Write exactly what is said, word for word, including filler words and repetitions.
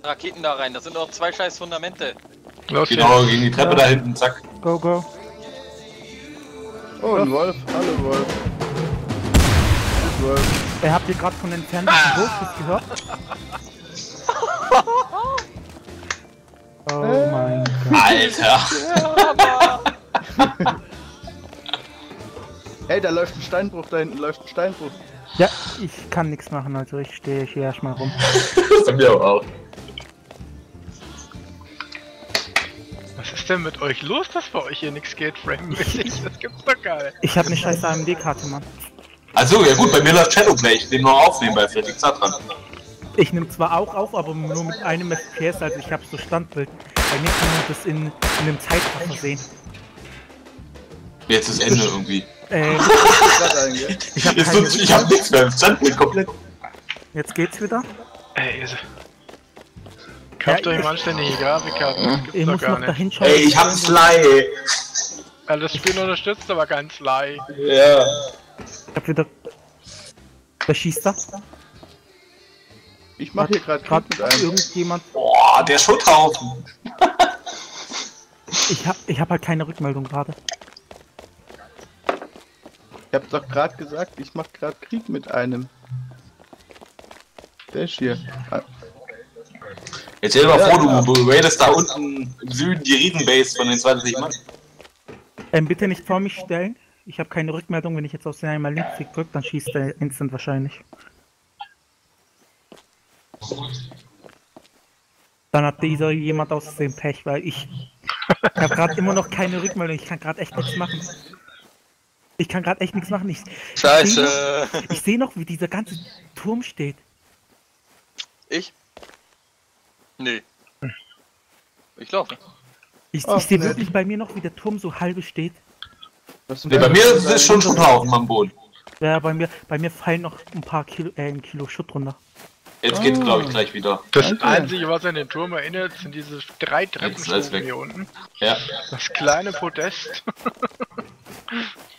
Raketen da rein. Das sind noch zwei scheiß Fundamente. Los, Genau, jetzt. gegen die Treppe Ja. da hinten, zack. Go, go. Oh, ein Wolf. Hallo, Wolf. Wolf. Äh, habt ihr gerade von den entfernten Wolfes gehört? Oh mein Gott. Alter! Ey, da läuft ein Steinbruch, da hinten läuft ein Steinbruch. Ja, ich kann nichts machen, also ich stehe hier erstmal rum. Das haben wir aber auch. Was ist denn mit euch los, dass bei euch hier nichts geht, framemäßig? Das gibt's doch gar nicht. Ich habe eine scheiß A M D-Karte, Mann. Also, ja gut, bei mir läuft Shadowplay. Ich nehme nur aufnehmen bei Freddy dran. Ich nehme zwar auch auf, aber nur mit einem F P S, also ich habe so Standbild. Bei mir kann man das in, in einem Zeitraffer sehen. Jetzt ist Ende irgendwie. Äh, Grad eingehen. ich habe Jetzt keine nutzt, ich hab nichts mehr. Standbild komplett. Jetzt geht's wieder. Ey, Ese. Kauft Ja, euch ich- mal anständige Grafikkarten, das gibt's Ich doch muss gar noch nicht. dahin schauen. Ey, ich hab einen Sly. Weil das Spiel unterstützt aber kein Sly. Ja. Ich hab wieder... Wer schießt da? Ich mach hier gerade Gerade Krieg mit einem. irgendjemand... Boah, der Schutthaufen. Ich hab, ich hab halt keine Rückmeldung gerade. Ich hab doch gerade gesagt, ich mach gerade Krieg mit einem. Der ist hier. Ah, Jetzt stell dir mal vor, du, du raidest da unten im Süden die Riesenbase von den zwanzig Mann. Ähm, bitte nicht vor mich stellen. Ich habe keine Rückmeldung. Wenn ich jetzt aus den einmal Linksklick drücke, dann schießt er instant wahrscheinlich. Dann hat dieser jemand aus dem Pech, weil ich, ich habe gerade immer noch keine Rückmeldung. Ich kann gerade echt nichts machen. Ich kann gerade echt nichts machen. Ich, Scheiße. ich sehe noch, wie dieser ganze Turm steht. Ich? Nee. Ich laufe. Ich, Ach, ich sehe nett. wirklich bei mir noch, wie der Turm so halbe steht. was Nee, bei mir ist es schon Schutthaufen am Boden. Ja, bei mir, bei mir fallen noch ein paar Kilo, äh, ein Kilo Schutt runter. Jetzt geht's, glaube ich, gleich wieder. Das Danke. Einzige, was an den Turm erinnert, sind diese drei Jetzt ist alles Treppenstufen weg. hier unten. Ja. Das kleine Podest.